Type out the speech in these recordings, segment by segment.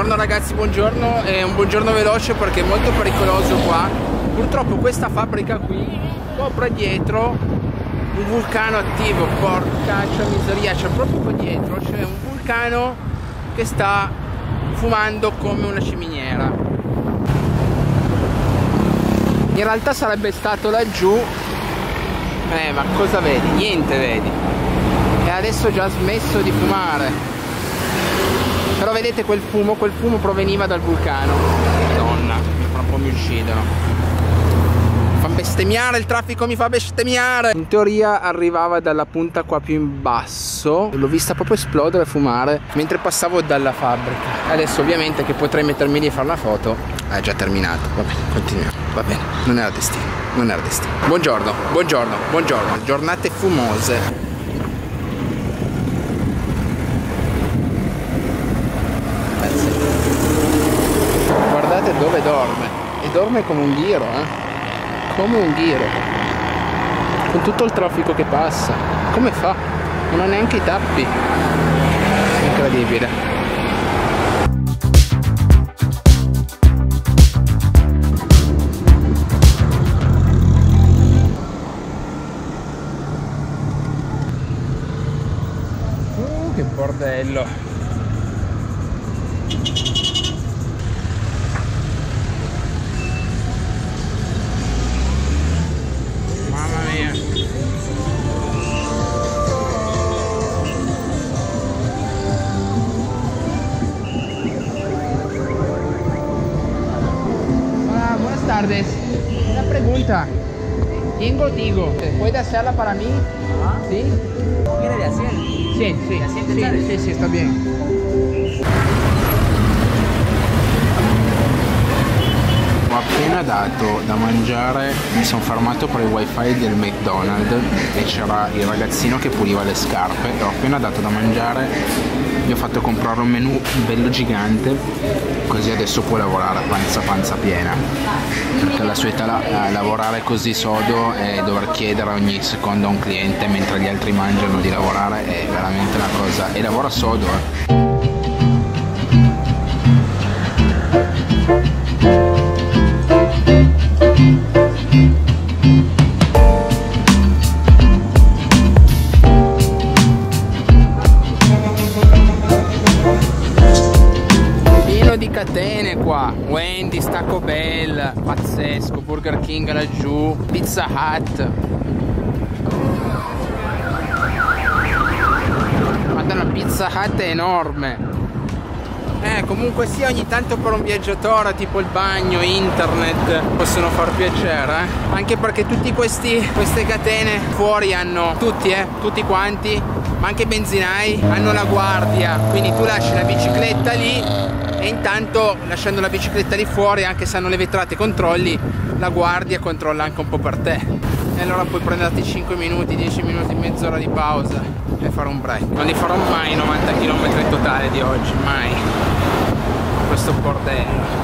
Buongiorno ragazzi, buongiorno, è un buongiorno veloce perché è molto pericoloso qua. Purtroppo questa fabbrica qui copre dietro un vulcano attivo, porcaccia miseria, c'è proprio qua dietro, c'è un vulcano che sta fumando come una ciminiera. In realtà sarebbe stato laggiù, ma cosa vedi? Niente vedi. E adesso già ha smesso di fumare. Però vedete quel fumo proveniva dal vulcano. Madonna, fra un po' mi uccidono. Mi fa bestemmiare, il traffico mi fa bestemmiare. In teoria arrivava dalla punta qua più in basso. L'ho vista proprio esplodere e fumare mentre passavo dalla fabbrica. Adesso ovviamente che potrei mettermi lì e fare una foto. È già terminato, va bene, continuiamo. Va bene, non era destino, non era destino. Buongiorno, buongiorno, buongiorno. Giornate fumose. Guardate dove dorme. E dorme come un ghiro, come un ghiro. Con tutto il traffico che passa. Come fa? Non ha neanche i tappi. Incredibile. Che bordello. Buenas tardes. Una pregunta. Tengo contigo. ¿Puede hacerla para mí? ¿Sí? ¿Quiere de Hacienda? Sí, sí. Sí, sí, está bien. Ho appena dato da mangiare, mi sono fermato per il wifi del McDonald's e c'era il ragazzino che puliva le scarpe e ho appena dato da mangiare, gli ho fatto comprare un menù bello gigante così adesso può lavorare a panza piena, perché la sua età lavorare così sodo e dover chiedere ogni secondo a un cliente mentre gli altri mangiano di lavorare è veramente una cosa, e lavora sodo di catene qua, Wendy's, Taco Bell, pazzesco, Burger King laggiù, Pizza Hut. Madonna, Pizza Hut è enorme. Comunque sì, ogni tanto per un viaggiatore tipo il bagno, internet possono far piacere, anche perché tutti queste catene fuori hanno tutti quanti, ma anche i benzinai hanno la guardia, quindi tu lasci la bicicletta lì e intanto lasciando la bicicletta lì fuori, anche se hanno le vetrate controlli, la guardia controlla anche un po' per te, e allora puoi prenderti 5 minuti, 10 minuti, mezz'ora di pausa e fare un break. Non li farò mai 90 km in totale di oggi, mai, questo bordello.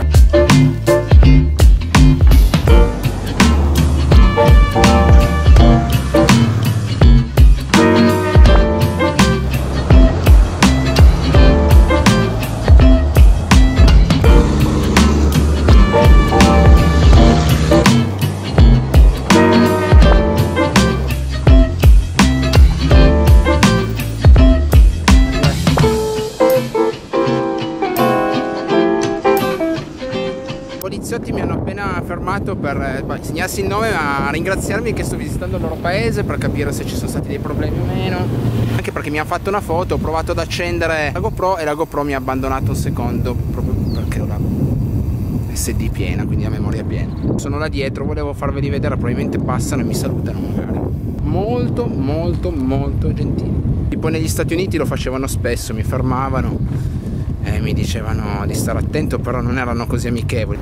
I poliziotti mi hanno appena fermato per segnarsi il nome, ma a ringraziarmi che sto visitando il loro paese per capire se ci sono stati dei problemi o meno, anche perché mi hanno fatto una foto, ho provato ad accendere la GoPro e la GoPro mi ha abbandonato un secondo proprio perché ho la SD piena, quindi la memoria piena. Sono là dietro, volevo farveli vedere, probabilmente passano e mi salutano magari. Molto molto molto gentili, tipo negli Stati Uniti lo facevano spesso, mi fermavano e mi dicevano di stare attento, però non erano così amichevoli.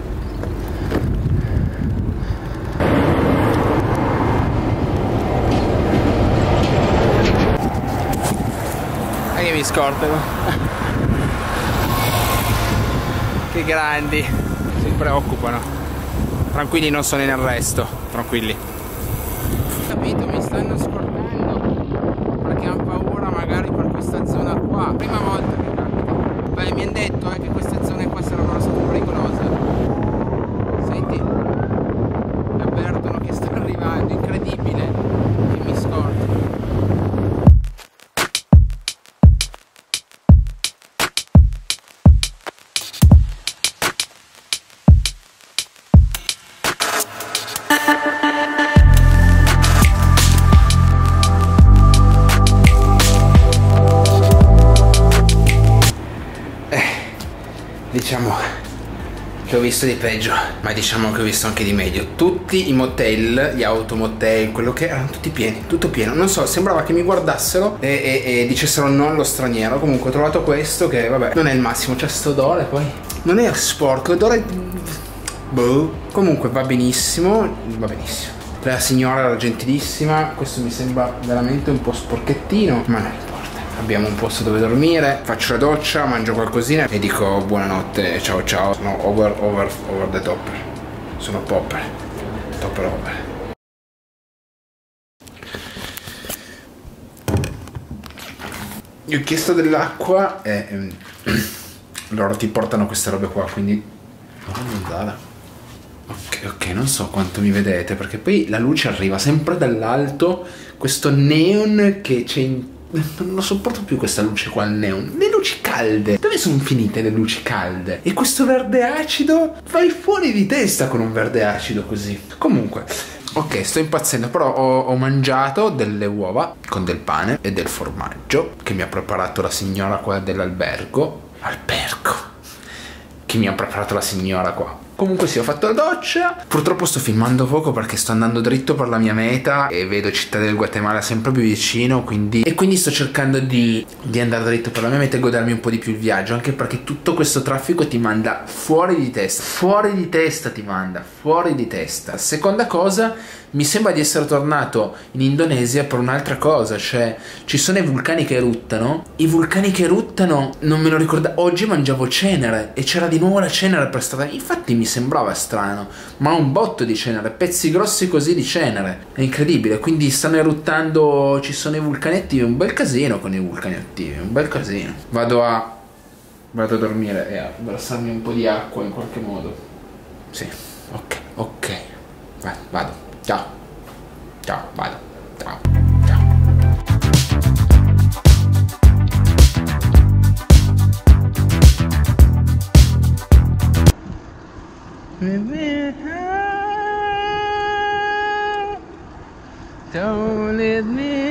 E che mi scortano. Che grandi, si preoccupano. Tranquilli, non sono in arresto, tranquilli. Capito, mi stanno scortando perché hanno paura magari per questa zona qua. Prima volta che capita. Beh, mi hanno detto che queste zone qua diciamo che ho visto di peggio, ma diciamo che ho visto anche di meglio. Tutti i motel, gli automotel, quello che erano tutti pieni, tutto pieno. Non so, sembrava che mi guardassero e dicessero no allo straniero. Comunque ho trovato questo che vabbè non è il massimo, c'è sto odore, poi non è sporco, odore boh. Comunque va benissimo, va benissimo. La signora era gentilissima, questo mi sembra veramente un po' sporchettino, ma non importa. Abbiamo un posto dove dormire, faccio la doccia, mangio qualcosina e dico buonanotte, ciao ciao. Sono over the topper. Sono topper over. Gli ho chiesto dell'acqua e loro ti portano queste robe qua, quindi ok, non so quanto mi vedete, perché poi la luce arriva sempre dall'alto, questo neon che c'è in... Non lo sopporto più questa luce qua al neon. Le luci calde, dove sono finite le luci calde? E questo verde acido, vai fuori di testa con un verde acido così. Comunque, ok, sto impazzendo, però ho mangiato delle uova con del pane e del formaggio che mi ha preparato la signora qua dell'albergo. Che mi ha preparato la signora qua. Comunque sì, ho fatto la doccia. Purtroppo sto filmando poco perché sto andando dritto per la mia meta e vedo Città del Guatemala sempre più vicino, quindi sto cercando di andare dritto per la mia meta e godermi un po' di più il viaggio, anche perché tutto questo traffico ti manda fuori di testa, ti manda fuori di testa. Seconda cosa, mi sembra di essere tornato in Indonesia per un'altra cosa, cioè ci sono i vulcani che eruttano. I vulcani che eruttano, non me lo ricordo. Oggi mangiavo cenere e c'era di nuovo la cenere per strada. Infatti mi sembrava strano, ma un botto di cenere, pezzi grossi così di cenere. È incredibile, quindi stanno eruttando, ci sono i vulcani attivi, un bel casino con i vulcani attivi, un bel casino. Vado a dormire e a versarmi un po' di acqua in qualche modo. Sì, ok. Vado. Ciao, vado. Ciao. Don't let me